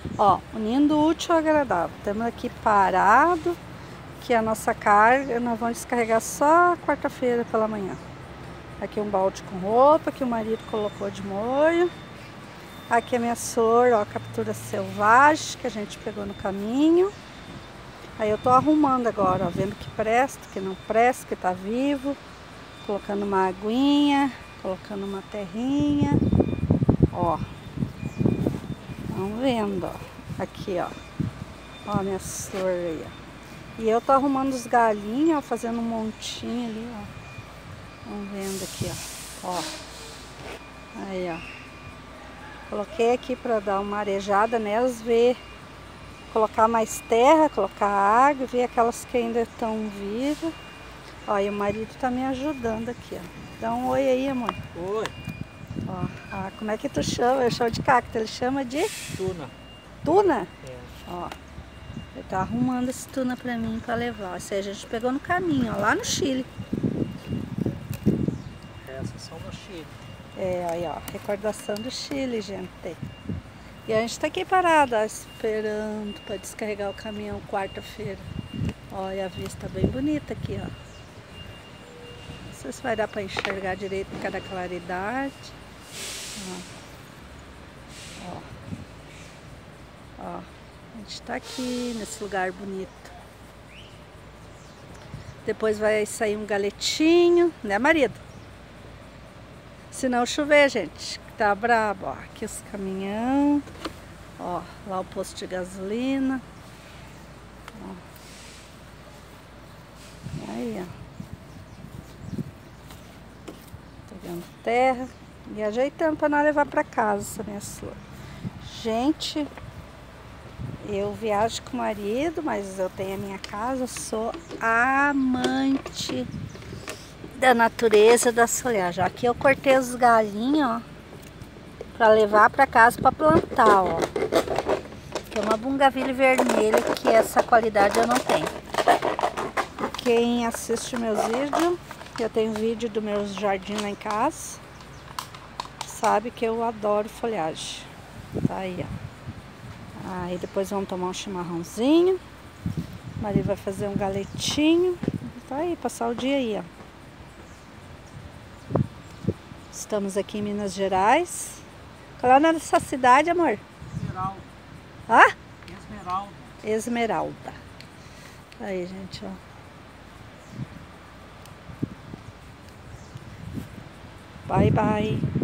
Ó, unindo o útil ao agradável. Estamos aqui parado, que a nossa carga nós vamos descarregar só quarta-feira pela manhã. Aqui um balde com roupa que o marido colocou de molho. Aqui a minha sogra, ó, captura selvagem que a gente pegou no caminho. Aí eu tô arrumando agora, ó, vendo que presta, que não presta, que tá vivo. Colocando uma aguinha, colocando uma terrinha. Ó. Vamos vendo, ó. Aqui, ó. Ó a minha sogra aí, ó. E eu tô arrumando os galinhos, ó, fazendo um montinho ali, ó. Vamos vendo aqui, ó. Ó. Aí, ó. Coloquei aqui para dar uma arejada nelas, ver, colocar mais terra, colocar água, ver aquelas que ainda estão vivas. Ó, e o marido tá me ajudando aqui, ó. Dá um oi aí, amor. Oi. Ó, ah, como é que tu chama? Eu chamo de cacto, ele chama de? Tuna. Tuna? É. Ó, ele tá arrumando esse tuna pra mim pra levar. Ou seja, a gente pegou no caminho, ó, lá no Chile. Essas são no Chile. É, aí, ó, recordação do Chile, gente. E a gente tá aqui parado, ó, esperando para descarregar o caminhão quarta-feira. Olha, a vista bem bonita aqui, ó. Não sei se vai dar para enxergar direito por causa da claridade. Ó. Ó. Ó. A gente tá aqui nesse lugar bonito. Depois vai sair um galetinho, né, marido? Se não chover, gente, tá brabo, ó. Aqui os caminhão, ó, lá o posto de gasolina. Ó. Aí, ó. Pegando terra e ajeitando para nós levar para casa essa minha sogra. Gente, eu viajo com o marido, mas eu tenho a minha casa, eu sou amante da natureza, da folhagem. Aqui eu cortei os galinhos, ó, para levar para casa para plantar, ó. Que é uma bougainville vermelha, que essa qualidade eu não tenho. Quem assiste meus vídeos, eu tenho vídeo do meu jardim lá em casa, sabe que eu adoro folhagem. Tá aí, ó. Aí depois vamos tomar um chimarrãozinho. O marido vai fazer um galetinho. Tá aí, passar o dia aí, ó. Estamos aqui em Minas Gerais. Qual é o nome dessa cidade, amor? Esmeralda. Hã? Esmeralda. Esmeralda. Aí, gente, ó. Bye, bye.